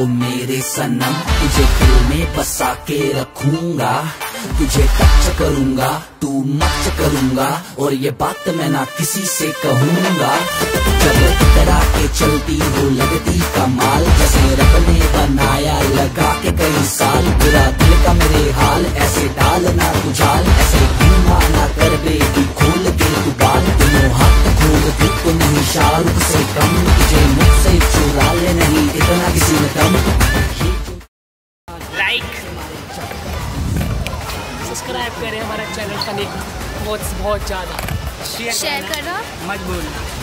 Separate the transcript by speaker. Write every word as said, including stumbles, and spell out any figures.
Speaker 1: ओ मेरे सनम, तुझे दिल में बसा के रखूंगा, तुझे टच करूंगा, तू मच करूंगा, और ये बात मैं ना किसी से कहूंगा। जब इतरा के चलती हो लगती कमाल, जैसे रब ने बनाया लगा के कई साल। बुरा दिल का मेरे हाल, ऐसे डाल ना तू जाल, ऐसे धीमा ना कर बेबी खोल के तू बाल। दोनों हाथ खोल दे तो नहीं शाहरुख से कम, तुझे मुझसे चुरा ले नहीं इतना किसी में दम।
Speaker 2: लाइक सब्सक्राइब करें हमारा चैनल फनी बहुत बहुत ज़्यादा, शेयर
Speaker 3: शेयर करना
Speaker 2: मत भूलना।